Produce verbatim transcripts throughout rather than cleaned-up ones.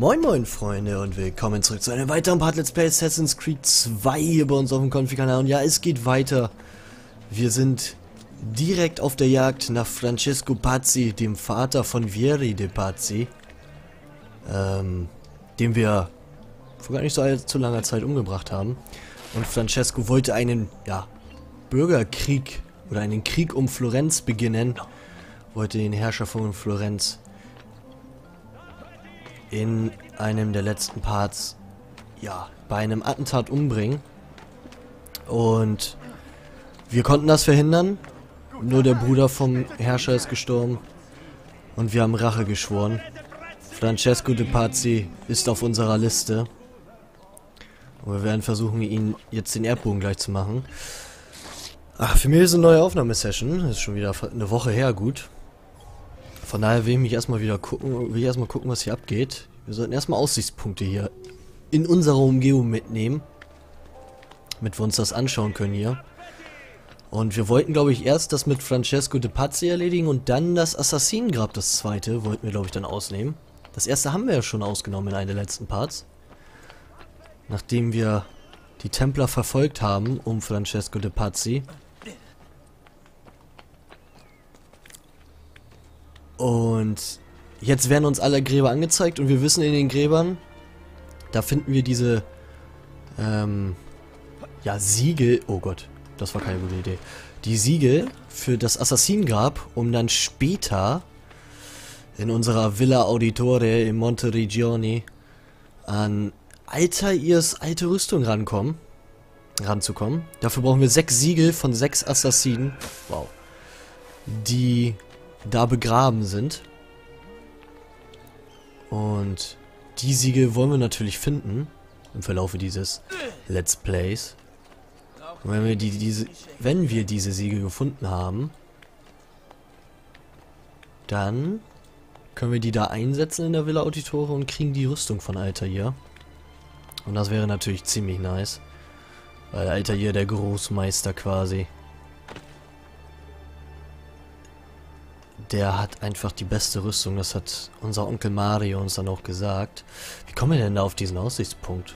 Moin moin Freunde und willkommen zurück zu einem weiteren Part Let's Play Assassin's Creed zwei hier bei uns auf dem Konfi-Kanal. Und ja, es geht weiter. Wir sind direkt auf der Jagd nach Francesco Pazzi, dem Vater von Vieri de Pazzi, ähm, den wir vor gar nicht so allzu langer Zeit umgebracht haben. Und Francesco wollte einen, ja, Bürgerkrieg oder einen Krieg um Florenz beginnen, wollte den Herrscher von Florenz in einem der letzten Parts, ja, bei einem Attentat umbringen. Und wir konnten das verhindern. Nur der Bruder vom Herrscher ist gestorben. Und wir haben Rache geschworen. Francesco de Pazzi ist auf unserer Liste. Und wir werden versuchen, ihn jetzt den Erdbogen gleich zu machen. Ach, für mich ist eine neue Aufnahmesession. Das ist schon wieder eine Woche her, gut. Von daher will ich mich erstmal wieder gucken, will ich erstmal gucken, was hier abgeht. Wir sollten erstmal Aussichtspunkte hier in unserer Umgebung mitnehmen, damit wir uns das anschauen können hier. Und wir wollten, glaube ich, erst das mit Francesco de Pazzi erledigen und dann das Assassinengrab, das zweite, wollten wir, glaube ich, dann ausnehmen. Das erste haben wir ja schon ausgenommen in einem der letzten Parts. Nachdem wir die Templer verfolgt haben um Francesco de Pazzi. Und jetzt werden uns alle Gräber angezeigt und wir wissen, in den Gräbern, da finden wir diese, ähm, ja, Siegel. Oh Gott, das war keine gute Idee. Die Siegel für das Assassinengrab, um dann später in unserer Villa Auditore in Monteriggioni an Altairs alte Rüstung rankommen, ranzukommen. Dafür brauchen wir sechs Siegel von sechs Assassinen, wow, die da begraben sind. Und die Siegel wollen wir natürlich finden im Verlaufe dieses Let's Plays. Und wenn wir die diese wenn wir diese Siegel gefunden haben, dann können wir die da einsetzen in der Villa Auditore und kriegen die Rüstung von Altair. Und das wäre natürlich ziemlich nice, weil Altair der Großmeister quasi, der hat einfach die beste Rüstung. Das hat unser Onkel Mario uns dann auch gesagt. Wie kommen wir denn da auf diesen Aussichtspunkt?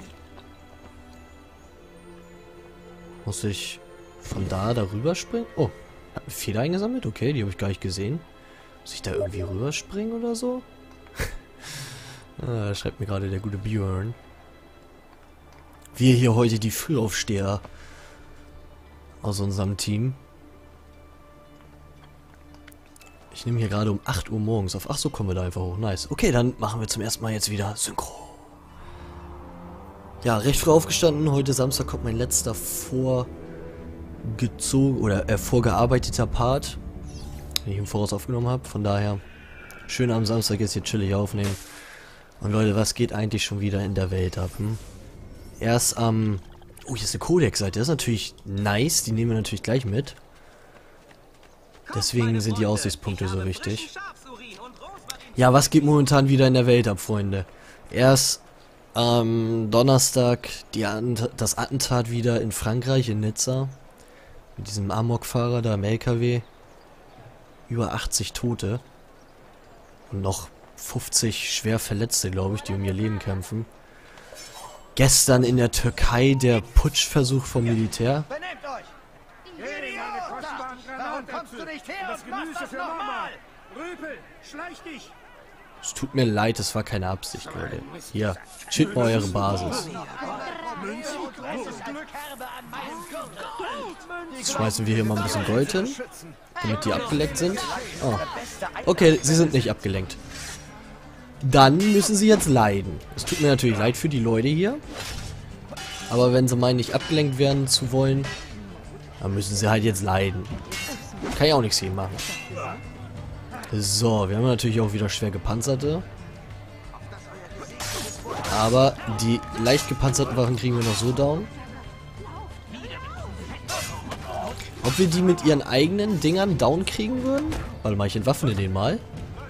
Muss ich von da darüber springen? Oh, hat eine Feder eingesammelt? Okay, die habe ich gar nicht gesehen. Muss ich da irgendwie rüberspringen oder so? Ah, schreibt mir gerade der gute Björn. Wir hier heute die Frühaufsteher aus unserem Team. Ich nehme hier gerade um acht Uhr morgens auf. Ach so, kommen wir da einfach hoch. Nice. Okay, dann machen wir zum ersten Mal jetzt wieder Synchro. Ja, recht früh aufgestanden. Heute Samstag kommt mein letzter vorgezogen oder äh, vorgearbeiteter Part, den ich im Voraus aufgenommen habe. Von daher, schön am Samstag jetzt hier chillig aufnehmen. Und Leute, was geht eigentlich schon wieder in der Welt ab? Hm? Erst am... Ähm, oh, hier ist eine Codex-Seite. Das ist natürlich nice. Die nehmen wir natürlich gleich mit. Deswegen sind die Aussichtspunkte so wichtig. Ja, was geht momentan wieder in der Welt ab, Freunde? Erst am Donnerstag die At das Attentat wieder in Frankreich, in Nizza. Mit diesem Amokfahrer da im L K W. Über achtzig Tote. Und noch fünfzig schwer Verletzte, glaube ich, die um ihr Leben kämpfen. Gestern in der Türkei der Putschversuch vom Militär. Warum kommst du nicht her und machst das nochmal? Rüpel, schleich dich! Es tut mir leid, es war keine Absicht, Leute. Hier, chillt mal eure Basis. Jetzt schmeißen wir hier mal ein bisschen Gold hin, damit die abgelenkt sind. Oh. Okay, sie sind nicht abgelenkt. Dann müssen sie jetzt leiden. Es tut mir natürlich leid für die Leute hier. Aber wenn sie meinen, nicht abgelenkt werden zu wollen, dann müssen sie halt jetzt leiden. Kann ich auch nichts gegen machen. So, wir haben natürlich auch wieder schwer gepanzerte. Aber die leicht gepanzerten Waffen kriegen wir noch so down. Ob wir die mit ihren eigenen Dingern down kriegen würden? Warte mal, ich entwaffne den mal.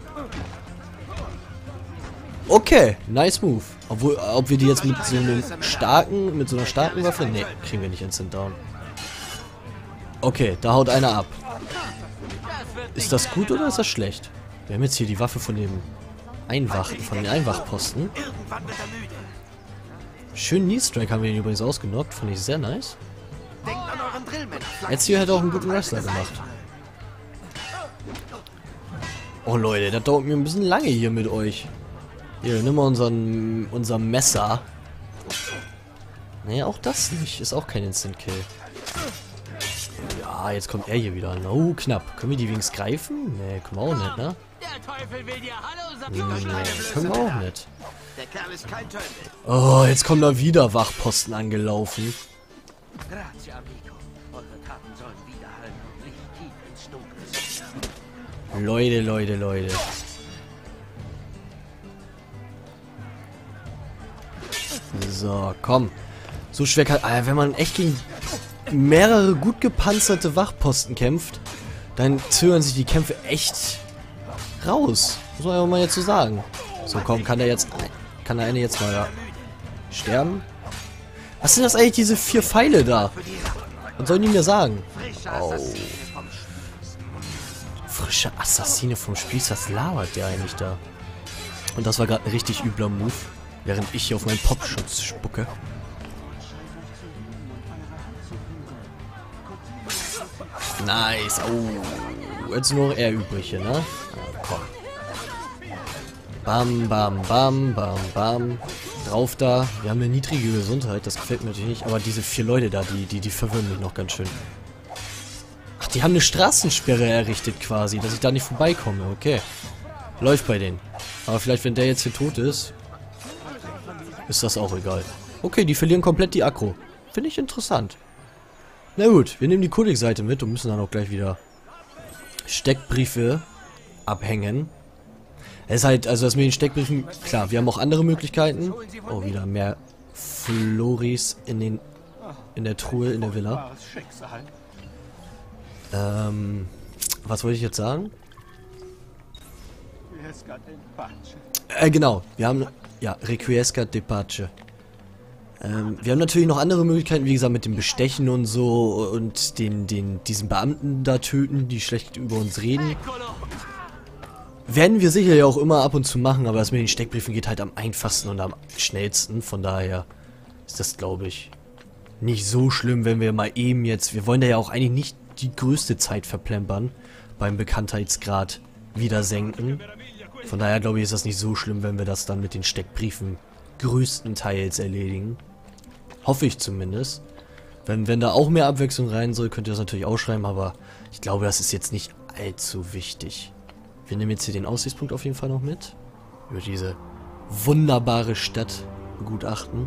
Okay, nice move. Obwohl, ob wir die jetzt mit so einem starken, mit so einer starken Waffe? Ne, kriegen wir nicht instant down. Okay, da haut einer ab. Ist das gut oder ist das schlecht? Wir haben jetzt hier die Waffe von dem Einwachen, von den Einwachposten. Schön Knee-Strike haben wir ihn übrigens ausgenockt. Fand ich sehr nice. Ezio hätte auch einen guten Wrestler gemacht. Oh Leute, das dauert mir ein bisschen lange hier mit euch. Hier, nimm mal unseren, unser Messer. Nee, auch das nicht. Ist auch kein Instant-Kill. Ja, jetzt kommt er hier wieder. Oh, knapp. Können wir die wenigstens greifen? Nee, können wir auch nicht, ne? Nee, können wir auch nicht. Oh, jetzt kommen da wieder Wachposten angelaufen. Leute, Leute, Leute. So, komm. So schwer kann... Alter, wenn man echt gegen mehrere gut gepanzerte Wachposten kämpft, dann zögern sich die Kämpfe echt raus. Muss man ja mal jetzt so sagen. So, komm, kann der jetzt... Kann der eine jetzt mal da sterben? Was sind das eigentlich, diese vier Pfeile da? Was sollen die mir sagen? Oh. Frische Assassine vom Spieß, was labert der eigentlich da? Und das war gerade ein richtig übler Move, während ich hier auf meinen Popschutz spucke. Nice. Oh. Jetzt nur noch er übrig hier, ne? Ah, komm. Bam, bam, bam, bam, bam. Drauf da. Wir haben eine niedrige Gesundheit, das gefällt mir natürlich nicht. Aber diese vier Leute da, die, die, die verwirren mich noch ganz schön. Ach, die haben eine Straßensperre errichtet quasi, dass ich da nicht vorbeikomme. Okay. Läuft bei denen. Aber vielleicht, wenn der jetzt hier tot ist, ist das auch egal. Okay, die verlieren komplett die Aggro. Finde ich interessant. Na gut, wir nehmen die Codex-Seite mit und müssen dann auch gleich wieder Steckbriefe abhängen. Es ist halt, also das mit den Steckbriefen, klar, wir haben auch andere Möglichkeiten. Oh, wieder mehr Floris in den, in der Truhe, in der Villa. Ähm, was wollte ich jetzt sagen? Äh, genau, wir haben, ja, Requiescat de Pace. Ähm, wir haben natürlich noch andere Möglichkeiten, wie gesagt, mit dem Bestechen und so und den, den, diesen Beamten da töten, die schlecht über uns reden. Werden wir sicher ja auch immer ab und zu machen, aber das mit den Steckbriefen geht halt am einfachsten und am schnellsten. Von daher ist das, glaube ich, nicht so schlimm, wenn wir mal eben jetzt... Wir wollen da ja auch eigentlich nicht die größte Zeit verplempern beim Bekanntheitsgrad wieder senken. Von daher, glaube ich, ist das nicht so schlimm, wenn wir das dann mit den Steckbriefen größtenteils erledigen. Hoffe ich zumindest. Wenn, wenn da auch mehr Abwechslung rein soll, könnt ihr das natürlich ausschreiben, aber ich glaube, das ist jetzt nicht allzu wichtig. Wir nehmen jetzt hier den Aussichtspunkt auf jeden Fall noch mit. Über diese wunderbare Stadt begutachten.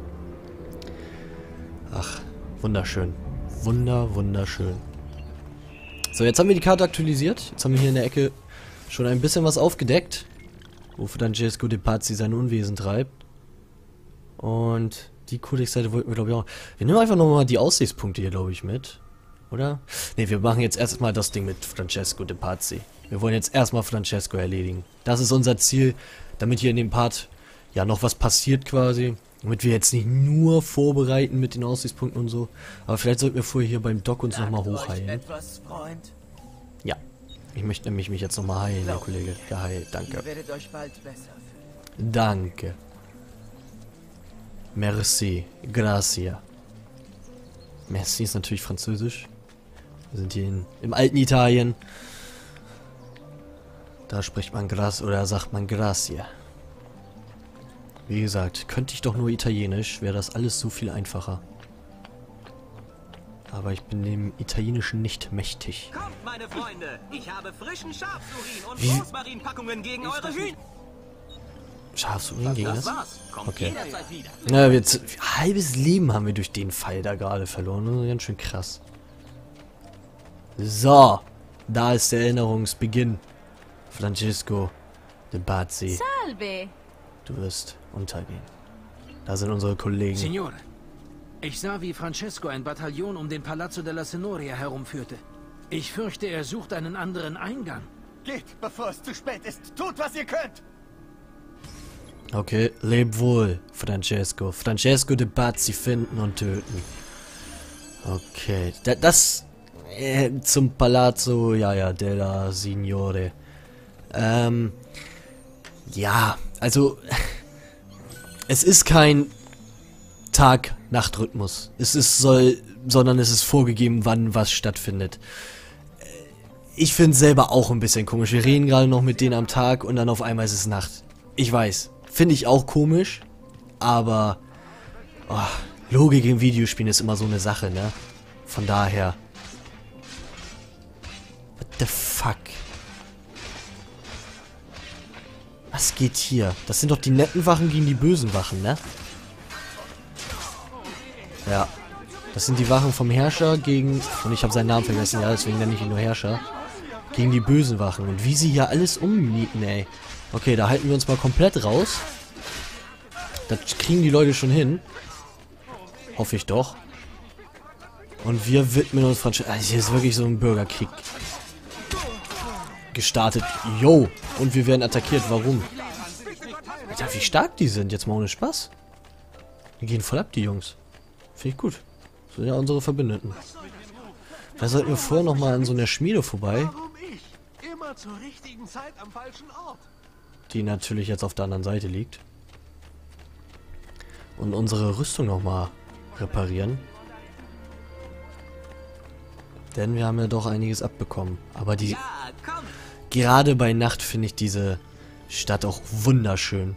Ach, wunderschön. Wunder, wunderschön. So, jetzt haben wir die Karte aktualisiert. Jetzt haben wir hier in der Ecke schon ein bisschen was aufgedeckt. Wo Francesco de Pazzi sein Unwesen treibt. Und die Codex-Seite wollten wir, glaube ich, auch... Wir nehmen einfach nochmal die Aussichtspunkte hier, glaube ich, mit. Oder? Ne, wir machen jetzt erstmal das Ding mit Francesco de Pazzi. Wir wollen jetzt erstmal Francesco erledigen. Das ist unser Ziel, damit hier in dem Part ja noch was passiert quasi. Damit wir jetzt nicht nur vorbereiten mit den Aussichtspunkten und so. Aber vielleicht sollten wir vorher hier beim Doc uns nochmal hochheilen. Etwas, Freund? Ja. Ich möchte nämlich mich jetzt nochmal heilen, Herr Kollege. Geheilt, danke. Ihr werdet euch bald besser fühlen. Danke. Merci. Gracia. Merci ist natürlich französisch. Wir sind hier in, im alten Italien. Da spricht man Gras oder sagt man Gracia. Wie gesagt, könnte ich doch nur Italienisch, wäre das alles so viel einfacher. Aber ich bin dem Italienischen nicht mächtig. Kommt, meine Freunde, ich habe frischen Schafsurin und Wie? Rosmarinpackungen gegen eure Hühner. Schafsurin gegen das? war's. Kommt Okay. jederzeit wieder. Na, wir z- halbes Leben haben wir durch den Fall da gerade verloren. Das ist ganz schön krass. So, da ist der Erinnerungsbeginn. Francesco de Pazzi, Salve. du wirst untergehen. Da sind unsere Kollegen. Signore, ich sah, wie Francesco ein Bataillon um den Palazzo della Signoria herumführte. Ich fürchte, er sucht einen anderen Eingang. Geht, bevor es zu spät ist. Tut, was ihr könnt. Okay, leb wohl, Francesco. Francesco de Pazzi finden und töten. Okay, da, das äh, zum Palazzo, ja, ja, della Signore. Ähm, Ja, also es ist kein Tag-Nacht-Rhythmus. Es ist soll, sondern es ist vorgegeben, wann was stattfindet. Ich finde es selber auch ein bisschen komisch. Wir reden gerade noch mit denen am Tag und dann auf einmal ist es Nacht. Ich weiß. Finde ich auch komisch. Aber oh, Logik in Videospielen ist immer so eine Sache, ne? Von daher. What the fuck? Was geht hier? Das sind doch die netten Wachen gegen die bösen Wachen, ne? Ja. Das sind die Wachen vom Herrscher gegen... Und ich habe seinen Namen vergessen, ja, deswegen nenne ich ihn nur Herrscher. Gegen die bösen Wachen. Und wie sie hier alles umnieten, ey. Okay, da halten wir uns mal komplett raus. Das kriegen die Leute schon hin. Hoffe ich doch. Und wir widmen uns Franchise. Also hier ist wirklich so ein Bürgerkrieg gestartet. Yo. Und wir werden attackiert. Warum? Alter, wie stark die sind. Jetzt mal ohne Spaß. Wir gehen voll ab, die Jungs. Finde ich gut. Das sind ja unsere Verbündeten. Da sollten wir vorher nochmal an so einer Schmiede vorbei. Immer zur richtigen Zeit am falschen Ort. Die natürlich jetzt auf der anderen Seite liegt. Und unsere Rüstung nochmal reparieren. Denn wir haben ja doch einiges abbekommen. Aber die... Ja, komm. Gerade bei Nacht finde ich diese Stadt auch wunderschön.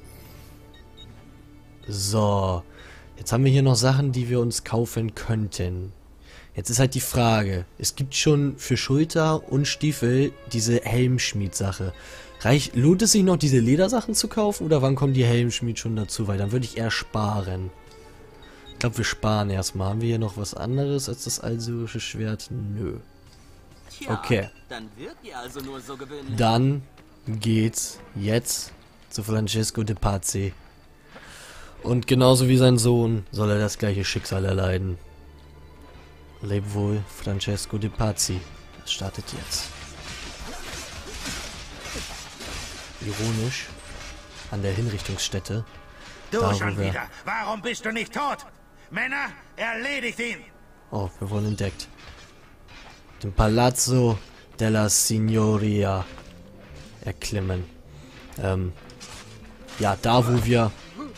So. Jetzt haben wir hier noch Sachen, die wir uns kaufen könnten. Jetzt ist halt die Frage. Es gibt schon für Schulter und Stiefel diese Helmschmied-Sache. Reich, lohnt es sich noch, diese Ledersachen zu kaufen? Oder wann kommt die Helmschmied schon dazu? Weil dann würde ich eher sparen. Ich glaube, wir sparen erstmal. Haben wir hier noch was anderes als das Alsurische Schwert? Nö. Tja, Okay. dann wird ihr also nur so gewöhnlich. Dann geht's jetzt zu Francesco de Pazzi. Und genauso wie sein Sohn soll er das gleiche Schicksal erleiden. Leb wohl, Francesco de Pazzi. Das startet jetzt. Ironisch an der Hinrichtungsstätte. Du Da, schon wo wir- wieder. Warum bist du nicht tot? Männer, erledigt ihn. Oh, wir wurden entdeckt. Den Palazzo della Signoria erklimmen. Ähm, ja, da wo wir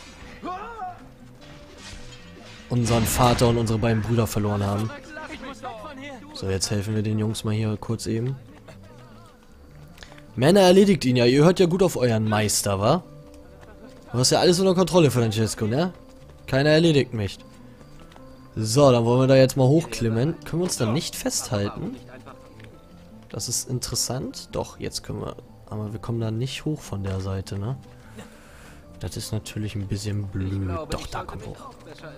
unseren Vater und unsere beiden Brüder verloren haben. So, jetzt helfen wir den Jungs mal hier kurz eben. Männer, erledigt ihn ja. Ihr hört ja gut auf euren Meister, wa? Du hast ja alles unter Kontrolle, Francesco, ne? Keiner erledigt mich. So, dann wollen wir da jetzt mal hochklimmen. Können wir uns da nicht festhalten? Das ist interessant. Doch, jetzt können wir... Aber wir kommen da nicht hoch von der Seite, ne? Das ist natürlich ein bisschen blöd. Doch, da kommen wir hoch.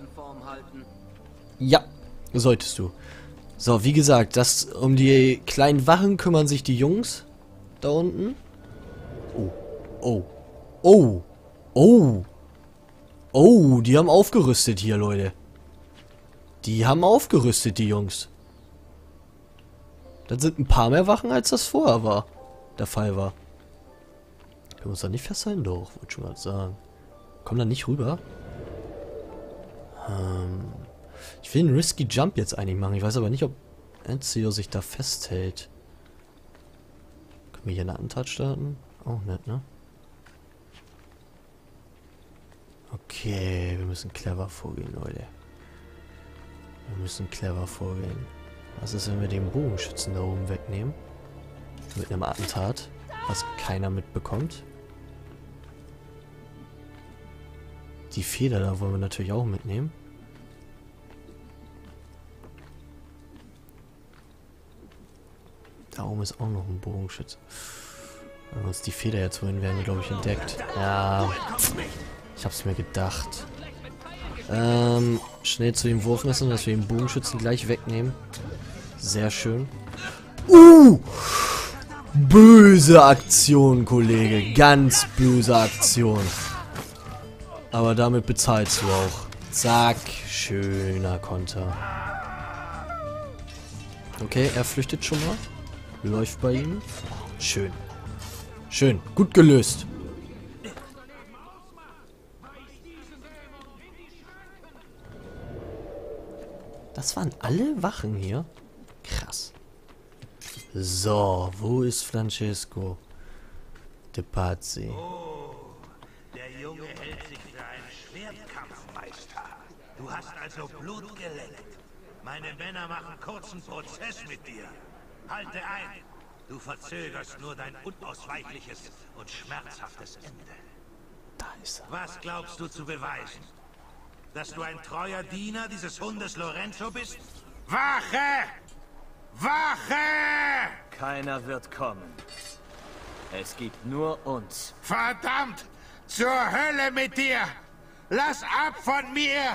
Ja, solltest du. So, wie gesagt, das um die kleinen Wachen kümmern sich die Jungs da unten. Oh, oh, oh, oh, oh, die haben aufgerüstet hier, Leute. Die haben aufgerüstet, die Jungs. Das sind ein paar mehr Wachen, als das vorher war. Der Fall war. Können wir uns da nicht festhalten? Doch, wollte schon mal sagen. Kommen da nicht rüber? Ähm, ich will einen Risky Jump jetzt eigentlich machen. Ich weiß aber nicht, ob Ezio sich da festhält. Können wir hier einen Attentat starten? Auch nett, ne? Okay, wir müssen clever vorgehen, Leute. Wir müssen clever vorgehen. Was ist, wenn wir den Bogenschützen da oben wegnehmen? Mit einem Attentat, was keiner mitbekommt. Die Feder da wollen wir natürlich auch mitnehmen. Da oben ist auch noch ein Bogenschütze. Wenn wir uns die Feder jetzt holen, werden wir, glaube ich, entdeckt. Ja, ich hab's mir gedacht. Ähm, schnell zu dem Wurfmesser, dass wir den Bogenschützen gleich wegnehmen. Sehr schön. Uh! Böse Aktion, Kollege. Ganz böse Aktion. Aber damit bezahlst du auch. Zack. Schöner Konter. Okay, er flüchtet schon mal. Läuft bei ihm. Schön. Schön. Gut gelöst. Das waren alle Wachen hier? Krass. So, wo ist Francesco de Pazzi? Oh, für ein Schwertkampfmeister. Du hast also Blut geleckt. Meine Männer machen kurzen Prozess mit dir. Halte ein. Du verzögerst nur dein unausweichliches und schmerzhaftes Ende. Da ist er. Was glaubst du zu beweisen? Dass du ein treuer Diener dieses Hundes Lorenzo bist? Wache! Wache! Keiner wird kommen. Es gibt nur uns. Verdammt! Zur Hölle mit dir! Lass ab von mir!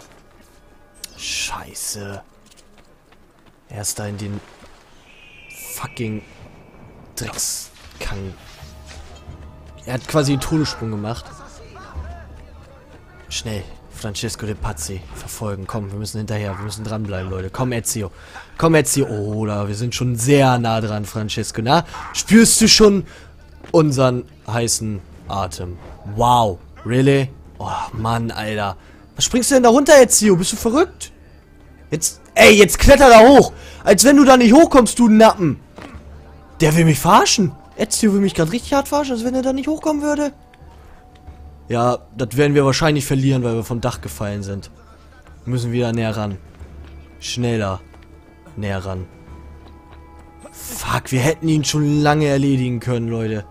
Scheiße. Er ist da in den fucking Dreckskang. Er hat quasi einen Todessprung gemacht. Schnell. Francesco de Pazzi verfolgen. Komm, wir müssen hinterher. Wir müssen dranbleiben, Leute. Komm, Ezio. Komm, Ezio. Oh, da, wir sind schon sehr nah dran, Francesco. Na, spürst du schon unseren heißen Atem? Wow. Really? Oh, Mann, Alter. Was springst du denn da runter, Ezio? Bist du verrückt? Jetzt, ey, jetzt kletter da hoch. Als wenn du da nicht hochkommst, du Nappen. Der will mich verarschen. Ezio will mich gerade richtig hart verarschen, als wenn er da nicht hochkommen würde. Ja, das werden wir wahrscheinlich verlieren, weil wir vom Dach gefallen sind. Wir müssen wieder näher ran. Schneller. Näher ran. Fuck, wir hätten ihn schon lange erledigen können, Leute.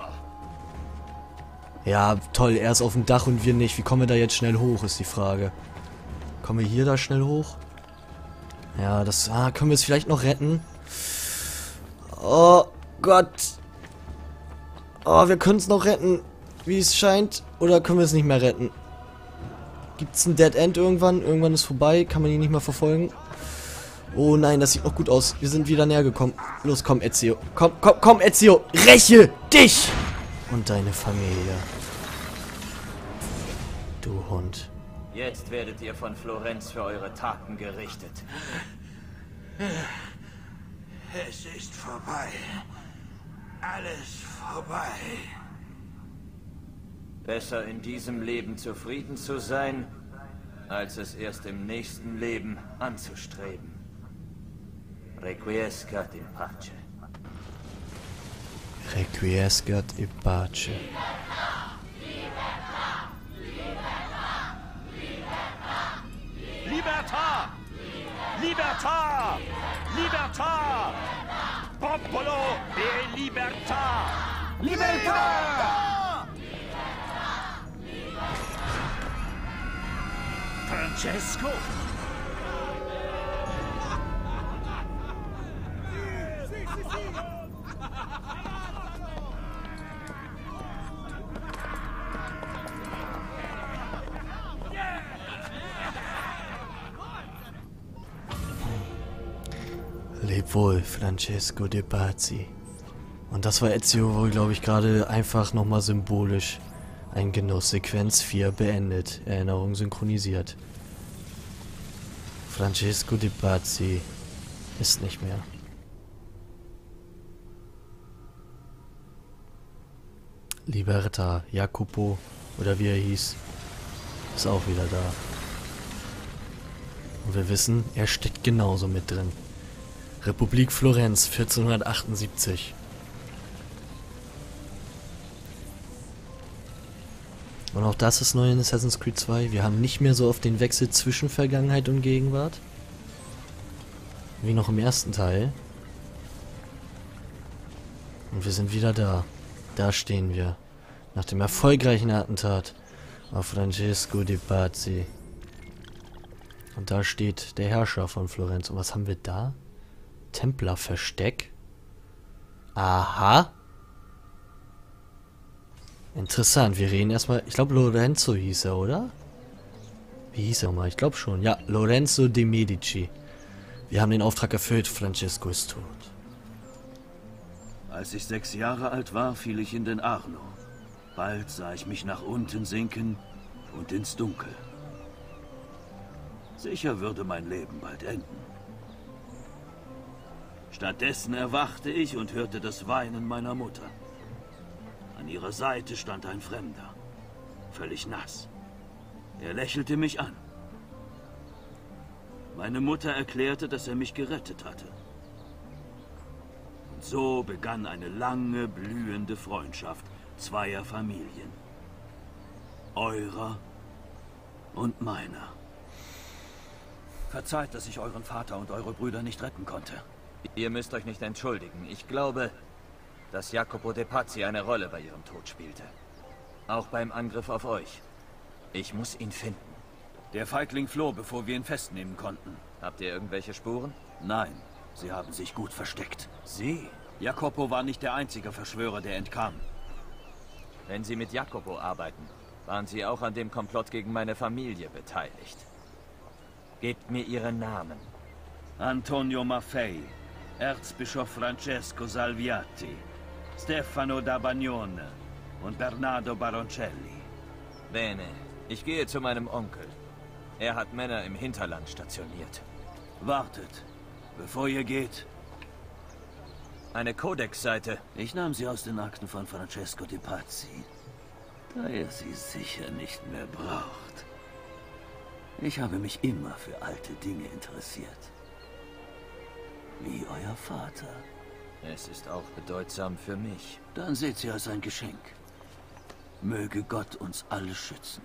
Ja, toll, er ist auf dem Dach und wir nicht. Wie kommen wir da jetzt schnell hoch, ist die Frage. Kommen wir hier da schnell hoch? Ja, das... Ah, können wir es vielleicht noch retten? Oh Gott. Oh, wir können es noch retten, wie es scheint. Oder können wir es nicht mehr retten? Gibt es ein Dead End irgendwann? Irgendwann ist vorbei. Kann man ihn nicht mehr verfolgen? Oh nein, das sieht noch gut aus. Wir sind wieder näher gekommen. Los, komm, Ezio. Komm, komm, komm, Ezio. Räche dich und deine Familie. Du Hund. Jetzt werdet ihr von Florenz für eure Taten gerichtet. Es ist vorbei. Alles vorbei. Besser in diesem Leben zufrieden zu sein, als es erst im nächsten Leben anzustreben. Requiescat in pace. Requiescat in pace. Libertà! Libertà! Libertà! Popolo e libertà! Libertà! Francesco! Leb wohl, Francesco de Pazzi. Und das war Ezio wohl, glaube ich, gerade einfach nochmal symbolisch. Ein Genuss. Sequenz vier beendet. Erinnerung synchronisiert. Francesco de Pazzi ist nicht mehr. Libertà, Jacopo, oder wie er hieß, ist auch wieder da. Und wir wissen, er steckt genauso mit drin. Republik Florenz, vierzehnhundertachtundsiebzig. Und auch das ist neu in Assassin's Creed zwei. Wir haben nicht mehr so oft den Wechsel zwischen Vergangenheit und Gegenwart. Wie noch im ersten Teil. Und wir sind wieder da. Da stehen wir. Nach dem erfolgreichen Attentat auf Francesco de Pazzi. Und da steht der Herrscher von Florenz. Und was haben wir da? Templerversteck. Aha. Interessant. Wir reden erstmal... Ich glaube, Lorenzo hieß er, oder? Wie hieß er mal? Ich glaube schon. Ja, Lorenzo de Medici. Wir haben den Auftrag erfüllt. Francesco ist tot. Als ich sechs Jahre alt war, fiel ich in den Arno. Bald sah ich mich nach unten sinken und ins Dunkel. Sicher würde mein Leben bald enden. Stattdessen erwachte ich und hörte das Weinen meiner Mutter. An ihrer Seite stand ein Fremder, völlig nass. Er lächelte mich an. Meine Mutter erklärte, dass er mich gerettet hatte. Und so begann eine lange, blühende Freundschaft zweier Familien. Eurer und meiner. Verzeiht, dass ich euren Vater und eure Brüder nicht retten konnte. Ihr müsst euch nicht entschuldigen. Ich glaube, dass Jacopo de Pazzi eine Rolle bei ihrem Tod spielte. Auch beim Angriff auf euch. Ich muss ihn finden. Der Feigling floh, bevor wir ihn festnehmen konnten. Habt ihr irgendwelche Spuren? Nein, sie haben sich gut versteckt. Sie? Jacopo war nicht der einzige Verschwörer, der entkam. Wenn Sie mit Jacopo arbeiten, waren Sie auch an dem Komplott gegen meine Familie beteiligt. Gebt mir Ihren Namen. Antonio Maffei, Erzbischof Francesco Salviati, Stefano da Bagnone und Bernardo Baroncelli. Bene, ich gehe zu meinem Onkel. Er hat Männer im Hinterland stationiert. Wartet, bevor ihr geht. Eine Codex-Seite. Ich nahm sie aus den Akten von Francesco de Pazzi, da er sie sicher nicht mehr braucht. Ich habe mich immer für alte Dinge interessiert. Wie euer Vater. Es ist auch bedeutsam für mich. Dann seht sie als ein Geschenk. Möge Gott uns alle schützen.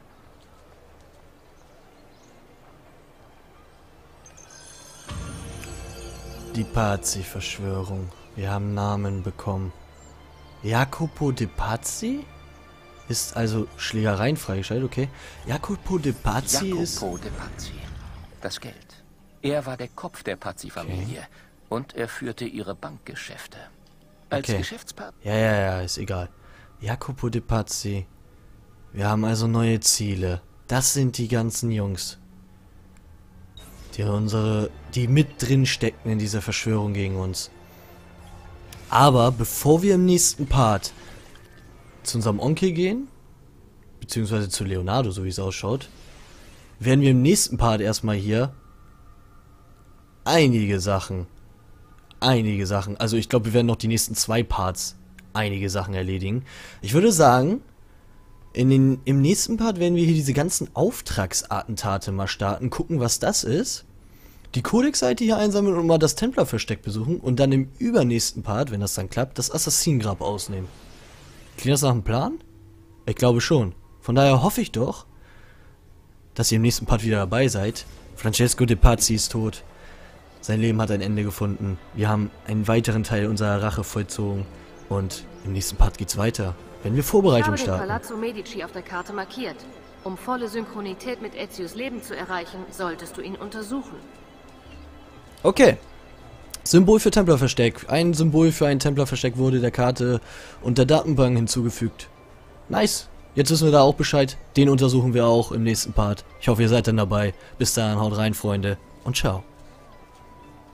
Die Pazzi-Verschwörung. Wir haben Namen bekommen. Jacopo de Pazzi? Ist also Schlägereien freigeschaltet, okay. Jacopo de Pazzi ist... Jacopo de Pazzi. Das Geld. Er war der Kopf der Pazzi-Familie. Okay. Und er führte ihre Bankgeschäfte. Als okay. Geschäftspartner... Ja, ja, ja, ist egal. Jacopo de Pazzi. Wir haben also neue Ziele. Das sind die ganzen Jungs. Die unsere... Die mit drin stecken in dieser Verschwörung gegen uns. Aber bevor wir im nächsten Part zu unserem Onkel gehen, beziehungsweise zu Leonardo, so wie es ausschaut, werden wir im nächsten Part erstmal hier einige Sachen, einige Sachen, also ich glaube, wir werden noch die nächsten zwei Parts einige Sachen erledigen. Ich würde sagen, in den, im nächsten Part werden wir hier diese ganzen Auftragsattentate mal starten, gucken, was das ist, die Codex-Seite hier einsammeln und mal das Templerversteck besuchen und dann im übernächsten Part, wenn das dann klappt, das Assassinengrab ausnehmen. Klingt das nach einem Plan? Ich glaube schon. Von daher hoffe ich doch, dass ihr im nächsten Part wieder dabei seid. Francesco de Pazzi ist tot. Sein Leben hat ein Ende gefunden. Wir haben einen weiteren Teil unserer Rache vollzogen. Und im nächsten Part geht's weiter, wenn wir Vorbereitung starten. Ich habe den Palazzo Medici auf der Karte markiert. Um volle Synchronität mit Ezios Leben zu erreichen, solltest du ihn untersuchen. Okay. Symbol für Templerversteck. Ein Symbol für ein Templerversteck wurde der Karte und der Datenbank hinzugefügt. Nice. Jetzt wissen wir da auch Bescheid. Den untersuchen wir auch im nächsten Part. Ich hoffe, ihr seid dann dabei. Bis dahin, haut rein, Freunde. Und ciao.